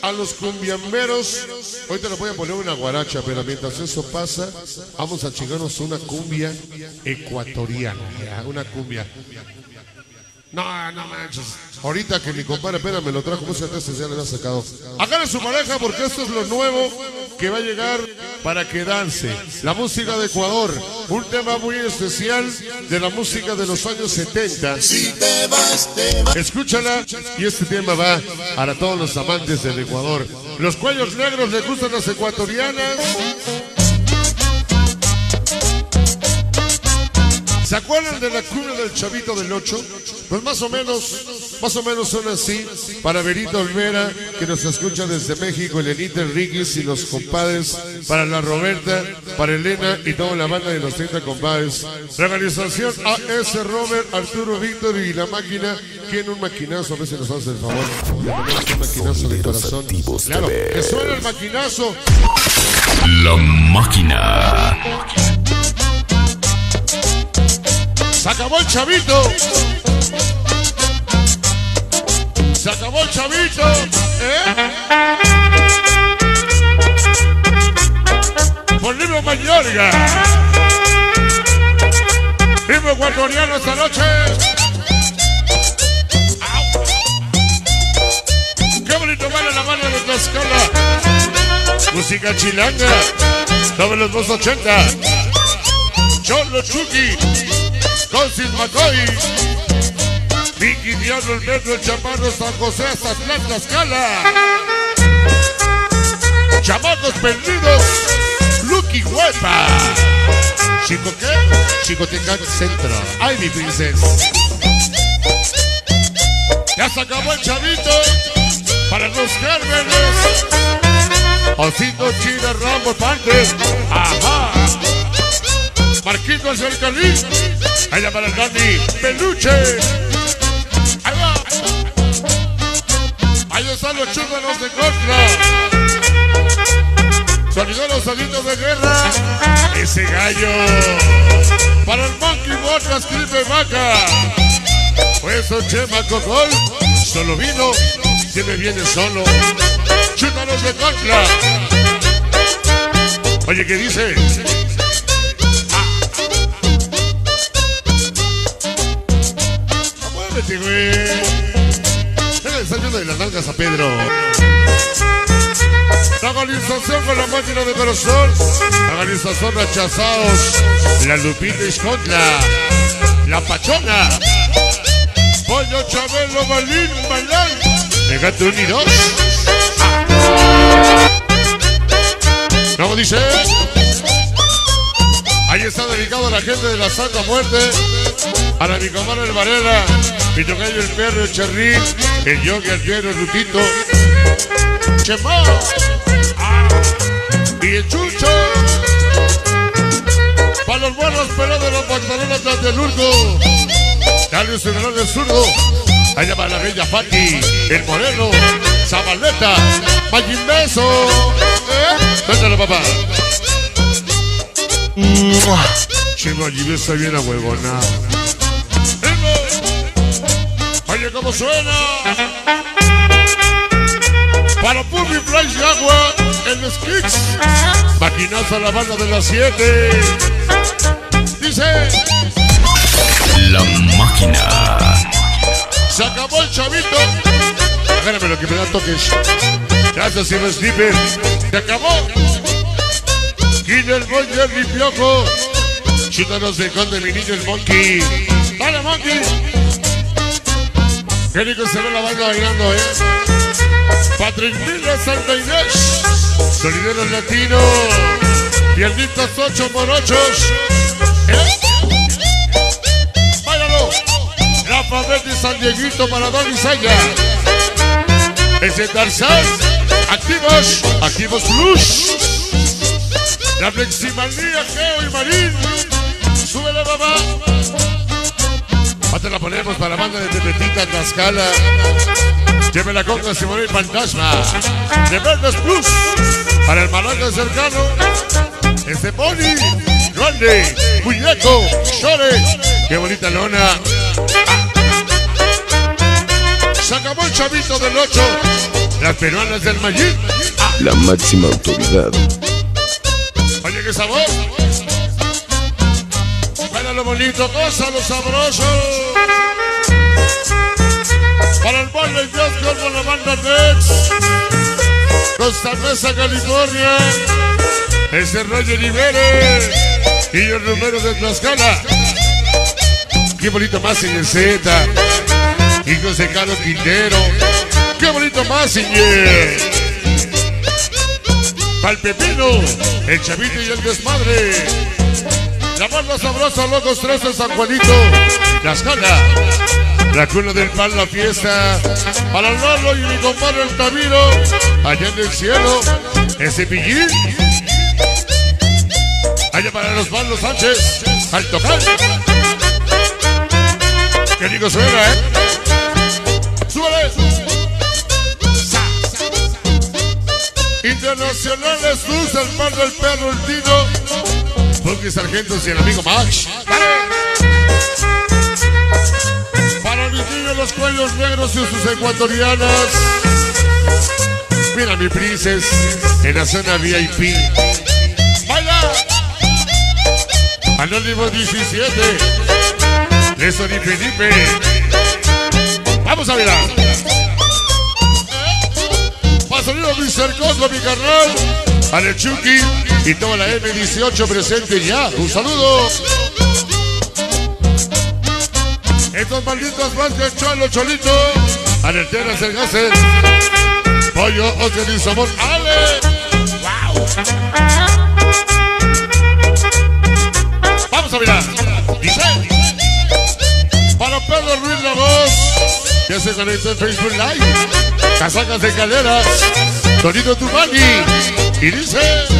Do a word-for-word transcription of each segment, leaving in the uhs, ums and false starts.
a los cumbiamberos. Ahorita les voy a poner una guaracha, pero mientras eso pasa, vamos a chingarnos una cumbia ecuatoriana. Una cumbia. No, no manches. Ahorita que mi compadre apenas me lo trajo, muchas veces ya le había sacado. Agarre su pareja porque esto es lo nuevo que va a llegar para quedarse. La música de Ecuador, un tema muy especial de la música de los años setenta. Si te vas, te vas. Escúchala y este tema va para todos los amantes del Ecuador. Los cuellos negros les gustan las ecuatorianas. ¿Se acuerdan de la cumbia del Chavito del Ocho? Pues más o menos, más o menos son así. Para Berito Olvera, que nos escucha desde México, Elenita Enríquez y los compadres. Para la Roberta, para Elena y toda la banda de los treinta compadres. Realización A S Robert, Arturo Víctor y la máquina. ¿Quién un maquinazo? A veces nos hace el favor. Un maquinazo de corazón. Claro, que suena el maquinazo. La máquina. Se acabó el Chavito. Se acabó el Chavito. ¿Eh? Por Libro Mayorga. Ritmo ecuatoriano esta noche. ¡Au! Qué bonito vale la mano de Tlaxcala. Música chilanga. Sobre los dos ochenta. Cholo Chucky. Concis McCoy, Vicky Diablo, el Metro, el Chaparro, San José, hasta Tlaxcala. Chamacos perdidos, Lucky Huepa. ¿Chico qué? Chicotecán Centro. Ay, mi princesa. Ya se acabó el Chavito para los Cármenes. Osito, China, Rambo, Panther. Ajá. Marquitos el Calín. Allá para el Gandhi, Peluche. Ahí va. Ahí están los chúbanos de contra. Sonido los salidos de guerra. Ese gallo. Para el Monkey Botas, Cripe Vaca. Pues un Chema Cocol. Solo vino, siempre viene solo. Chúbanos de contra. Oye, ¿qué dice? Güey. Está lleno de las nalgas a Pedro. La organización con la máquina de corazón. La organización rechazados. La Lupita Iscontla. La Pachona. Pollo Chabelo Balín Balán. Pegate un y dos. Ah. ¿Cómo dice? Ahí está dedicado a la gente de la Santa Muerte. Para mi comadre el Varela. Mi tocayo el Perro, el Cherrín, el Yogi, el Piero, el Rutito, Chema, ah, y el Chucho. Para los buenos pelados de los pantalones tras del Urgo. Dale un celular del zurdo. Allá para la bella Fati, el Moreno, Zabaleta, Mayimbeso. ¿Eh? Cuéntalo, papá. Che, Mayimbeso bien ahuevonado. Oye, ¿cómo suena? Para Puppy Price y Agua, el Skix. Maquinazo a la banda de las siete. Dice: La máquina. Se acabó el Chavito. Agárrame lo que me da toques. Gracias, Silver Slipper. Se acabó. Guinness Boy, Jerry Piojo. Chútanos de conde, mi niño, el Monkey. Dale, Monkey. Qué rico se ve la banda bailando, ¿eh? Patrick Miller, Santa Inés. Solideros Latinos. Pierditas ocho por ocho. ¿Eh? ¡Báilalo! Rafa Verde, San Dieguito, para Don Isaya. Ese Tarzán. Activos. Activos Plus. La Fleximanía, Geo y Marín. Súbele, papá. Ahora la ponemos para la banda de Tepetita, Tlaxcala. Llévela con Simón y Fantasma. De Verdes Plus. Para el Malaca cercano. Este Pony. Grande. Muñeco. Shore. Qué bonita lona. Ah. Se acabó el Chavito del ocho. las peruanas del Mayín. Ah. La máxima autoridad. Oye, qué sabor. Para lo bonito, cosa lo sabroso. Para el baile jazz con la banda Nex. Costa Mesa, California. Ese Roger Rivera y el número de Tlaxcala. Qué bonito más en el Z. Hijos de Carlos Quintero. Qué bonito más, señor. Pa'l Pepino, el Chavito y el Desmadre. La banda sabrosa, Locos tres de San Juanito. Tlaxcala. La cuna del pan, la fiesta. Para el Lalo y mi compadre el Tamiro. Allá en el cielo. Ese Pillín. Allá para los Pablo Sánchez. Al tocar. Qué rico suena, ¿eh? ¡Súbale! Internacionales, Luz, el pan del perro, el Tino. Funky Sargentos y el amigo Max. Para mis niños, los cuellos negros y sus ecuatorianas. Mira mi princes en la zona V I P. ¡Baila! Anónimo diecisiete. Néstor y Felipe. Vamos a mirar. Pasolino, mi cercoso, mi carnal. Ale Chucky y toda la M dieciocho presente ya. Un saludo. Estos malditos más que Cholo, Cholito. Alerteras, el Gasser. Pollo, Oscar y Samón. Ale. Wow. Vamos a mirar. Dice. Para Pedro Ruiz La Voz, que se conecta en Facebook Live. Casacas de Caleras, Tonito Tumani. Y dice,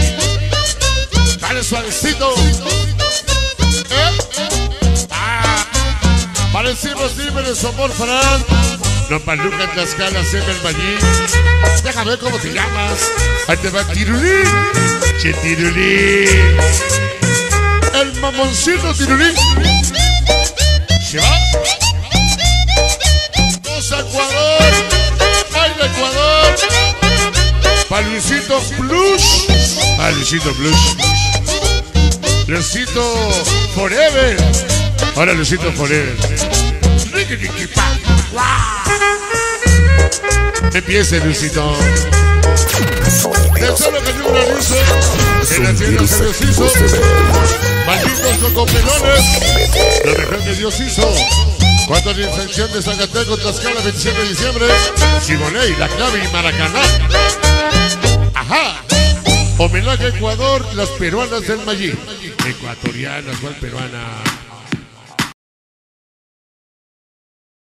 dale suavecito. ¿Eh? Ah. Para el Cimo Steve de Somor Fran. Los Paluca en Tlaxcala, Seme el Mayín. Déjame ver cómo te llamas. Ahí te va Tirulín. Che Tirulín. El mamoncito Tirulín. ¿Se va? Dos Ecuador. Baila Ecuador. Pa' Luisito Plus. Pa' Luisito Plus. Luisito Forever. Ahora Luisito Forever. Empiece, Luisito. De solo que digo una luz en la tierra se Dios hizo. Malditos cocopelones. Lo mejor que Dios hizo. Cuando la infección de Zacatecas, Tlaxcala, veintisiete de diciembre. Simoney, La Clave y Maracaná. Ajá. Homenaje a Ecuador, las peruanas del Mayín. Ecuatorianas, ¿cuál peruana?